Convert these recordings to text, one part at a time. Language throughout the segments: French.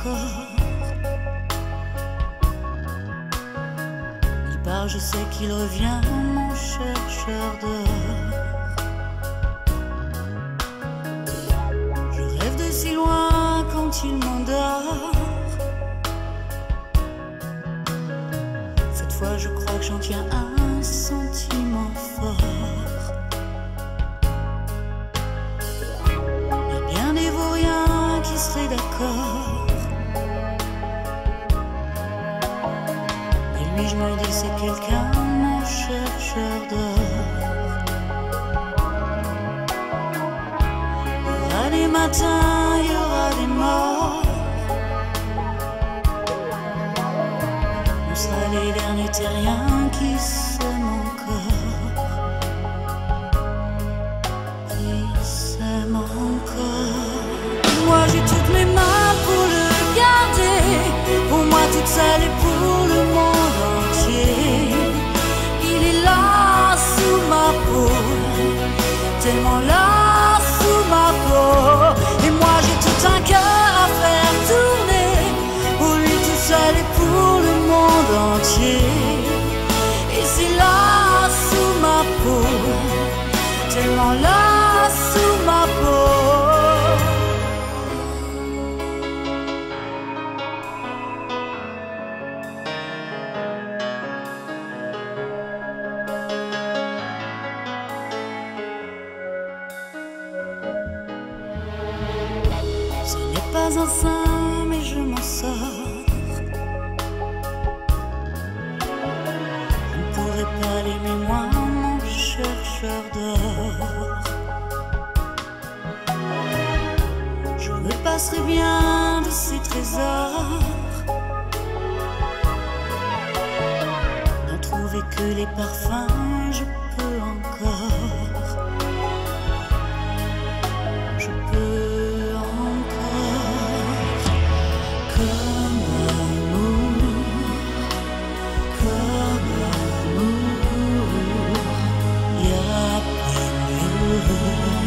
corps. Il part, je sais qu'il revient, mon chercheur d'or. Je rêve de si loin quand il m'endort. Cette fois je crois que j'en tiens un sentiment fort. Il y a bien des vauriens qui seraient d'accord. Et lui je me dis c'est quelqu'un, mon chercheur d'or. Il y aura des matins, il y aura des morts. On sera les derniers terriens qui s'aiment encore. Qui s'aiment encore. Moi j'ai toutes mes mains pour le garder. Pour moi toute seule et pour le monde entier. Il est là sous ma peau, tellement là sous ma peau. Et moi j'ai tout un cœur à faire tourner. Pour lui tout seul et pour le monde entier. Et c'est là sous ma peau, tellement là sous ma peau. Ce n'est pas un saint, mais je m'en sors. Je ne pourrais pas l'aimer moins, mon chercheur d'or. Je me passerai bien de ces trésors. N'en trouver que les parfums, je peux encore. Je peux encore. Comme l'amour, y'a pas mieux.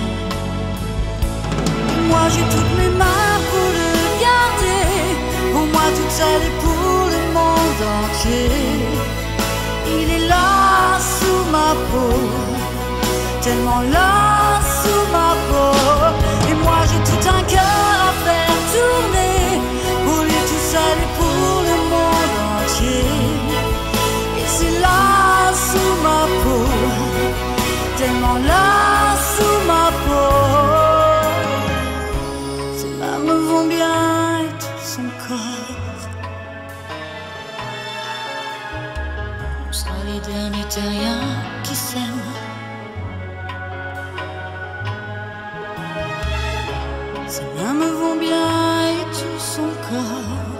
Moi j'ai toutes mes mains pour le garder. Pour moi toute seule et pour le monde entier. Il est là sous ma peau, tellement là sous ma peau. Et moi j'ai tout un cœur à faire tourner. Pour lui tout seul et pour le monde entier. Et c'est là sous ma peau, tellement là sous ma peau. Ses mains me vont bien et tout son corps. On sera les derniers terriens qui s'aiment. Ses mains me vont bien et tout son corps.